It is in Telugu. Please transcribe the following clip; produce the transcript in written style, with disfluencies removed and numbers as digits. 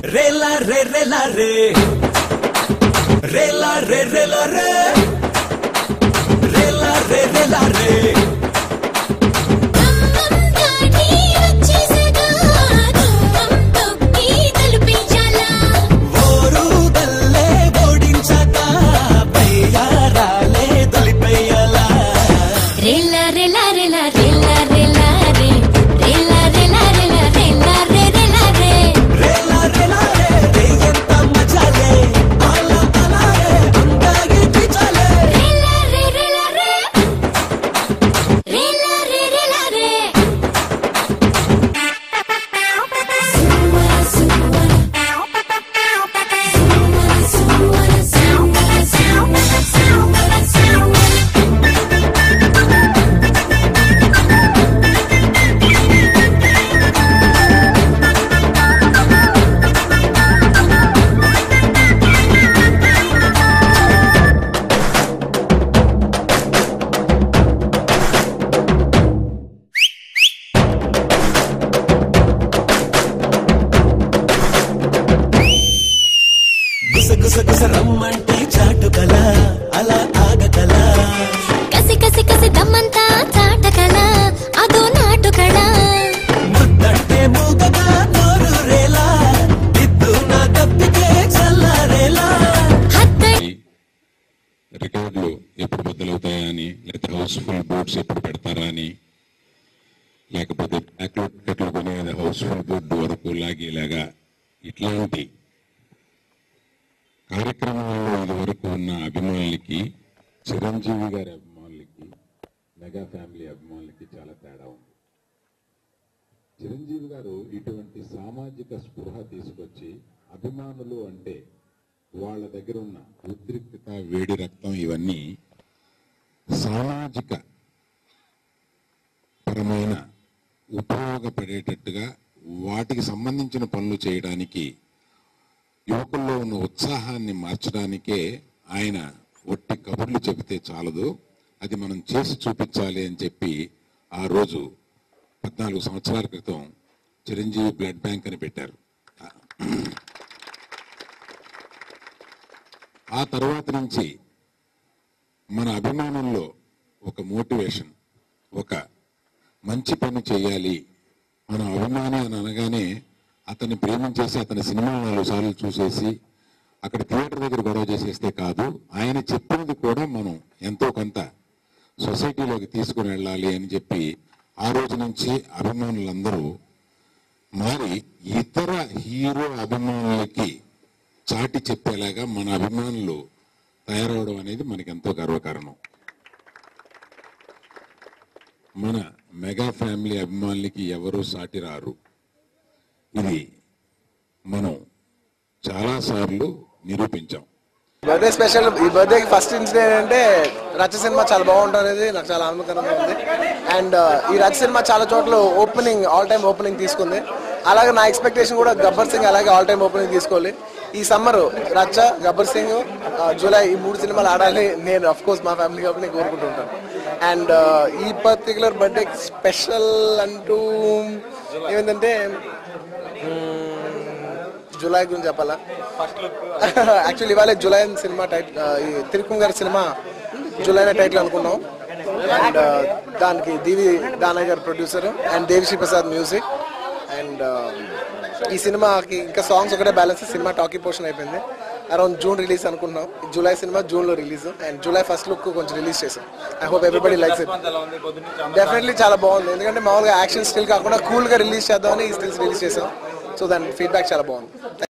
रेला रे रेला रे रेला रे रेला रे रेला रे रेला रे రమ్మంటే చాటుకల అలా ఆగకల కసి కసి కసి దమ్మంతా చాటకల అదో నాటుకల ముద్దంటే మూగగా నోరు రేలా ఇద్దు నా తప్పికే చల్లారేలా రికార్డులు ఎప్పుడు బద్దలవుతాయని, లేకపోతే హౌస్ఫుల్ బోర్డ్స్ ఎప్పుడు పెడతారా అని, లేకపోతే టికెట్లు కొనేది హౌస్ఫుల్ బోర్డు వరకు లాగేలాగా ఇట్లాంటి కార్యక్రమాల్లో ఇదివరకు ఉన్న అభిమానులకి, చిరంజీవి గారి అభిమానులకి, మెగా ఫ్యామిలీ అభిమానులకి చాలా తేడా ఉంది. చిరంజీవి గారు ఇటువంటి సామాజిక స్పృహ తీసుకొచ్చి అభిమానులు అంటే వాళ్ళ దగ్గర ఉన్న ఉద్రిక్తత, వేడి రక్తం ఇవన్నీ సామాజిక పరమైన ఉపయోగపడేటట్టుగా వాటికి సంబంధించిన పనులు చేయడానికి, యువకుల్లో ఉన్న ఉత్సాహాన్ని మార్చడానికే ఆయన ఒట్టి కబుర్లు చెబితే చాలదు, అది మనం చేసి చూపించాలి అని చెప్పి ఆ రోజు 14 సంవత్సరాల క్రితం చిరంజీవి బ్లడ్ బ్యాంక్ అని పెట్టారు. ఆ తర్వాత నుంచి మన అభిమానంలో ఒక మోటివేషన్, ఒక మంచి పని చేయాలి, మన అభిమాని అని అనగానే అతన్ని ప్రేమించేసి అతని సినిమాలు 4 సార్లు చూసేసి అక్కడ థియేటర్ దగ్గర గొడవ చేసేస్తే కాదు, ఆయన చెప్పినది కూడా మనం ఎంతో కొంత సొసైటీలోకి తీసుకుని వెళ్ళాలి అని చెప్పి ఆ రోజు నుంచి అభిమానులందరూ మరి ఇతర హీరో అభిమానులకి చాటి చెప్పేలాగా మన అభిమానులు తయారవడం అనేది మనకి ఎంతో గర్వకారణం. మన మెగా ఫ్యామిలీ అభిమానులకి ఎవరూ సాటి రారు. ఇది మనం చాలా సార్లు నిరూపించాం. Birthday special. ఈ బర్త్డేకి ఫస్ట్ ఇన్సిడెంట్ అంటే రచ్చ సినిమా చాలా బాగుంటుంది, నాకు చాలా ఆనందకరంగా ఉంది. అండ్ ఈ రచ్చ సినిమా చాలా చోట్ల ఓపెనింగ్, ఆల్ టైమ్ ఓపెనింగ్ తీసుకుంది. అలాగే నా ఎక్స్పెక్టేషన్ కూడా గబ్బర్ సింగ్ అలాగే ఆల్ టైమ్ ఓపెనింగ్ తీసుకోవాలి. ఈ సమ్మర్ రచ్చ, గబ్బర్ సింగ్, జూలై ఈ 3 సినిమాలు ఆడాలి నేను అఫ్ కోర్స్ మా ఫ్యామిలీ కాబట్టి కోరుకుంటుంటాను. అండ్ ఈ పర్టికులర్ బర్త్డే స్పెషల్ అంటూ ఏమైందంటే జూలై గురించి చెప్పాలా. యాక్చువల్లీ ఇవాళ జూలై సినిమా టైటిల్, ఈ తిరుకుంగ్ గారి సినిమా జూలై టైటిల్ అనుకున్నాం. అండ్ దానికి D V Danayya garu producer and Devi Sri Prasad music. And ఈ సినిమాకి ఇంకా సాంగ్స్ ఒకటే బ్యాలెన్స్, సినిమా టాకీ పోర్షన్ అయిపోయింది. అరౌండ్ జూన్ రిలీజ్ అనుకుంటున్నాం. జూలై సినిమా జూన్లో release and July first look కొంచెం రిలీజ్ చేసాం. I hope everybody likes it. Definitely చాలా బాగుంది, ఎందుకంటే మామూలుగా యాక్షన్ స్టిల్ కాకుండా కూల్గా రిలీజ్ చేద్దామని ఈ స్టిల్స్ రిలీజ్ చేసాం. సో దాని ఫీడ్బ్యాక్ చాలా బాగుంది.